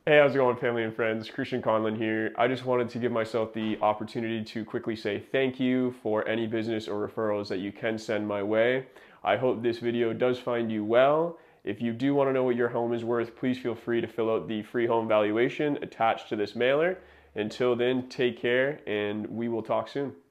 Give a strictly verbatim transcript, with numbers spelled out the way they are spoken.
Hey, how's it going, family and friends? Christian Conlon here. I just wanted to give myself the opportunity to quickly say thank you for any business or referrals that you can send my way. I hope this video does find you well. If you do want to know what your home is worth, please feel free to fill out the free home valuation attached to this mailer. Until then, take care and we will talk soon.